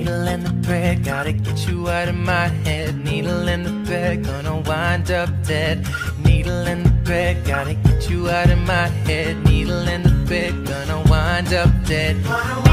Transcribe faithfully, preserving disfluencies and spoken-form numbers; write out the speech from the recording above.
Needle in the thread, gotta get you out of my head. Needle in the thread, gonna wind up dead. Needle in the thread, gotta get you out of my head. Needle in the thread, gonna wind up dead.